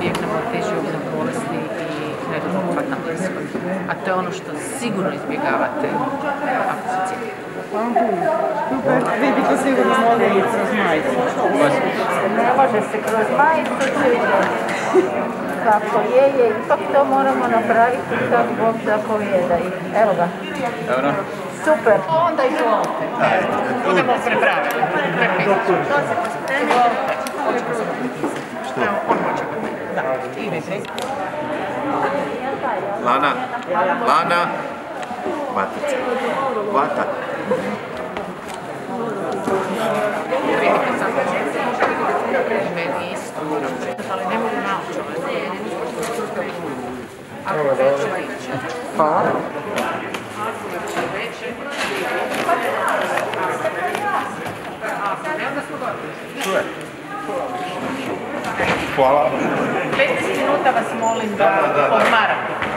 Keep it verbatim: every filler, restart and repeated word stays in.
izbjegnemo teži oblik bolesti i nedovoljno na ishod. A to je ono što sigurno izbjegavate ako se cijepite. Super, vi bi to sigurno mogli kroz majicu. Ne može se kroz majicu, kako je, je, ipak to moramo napraviti kako Bog zapovijeda. Evo ga. Dobro. Super. Onda izvolite. Budemo prepravili. Što? Evo, on hoće. Da, idete. Lana, Lana, vatica, vata. Vidite sam, meni isto, ali ne mogu naučiti. Ako veće, veće. Hvala. Čuje. Hvala. petnaest minuta vas molim da odmarate.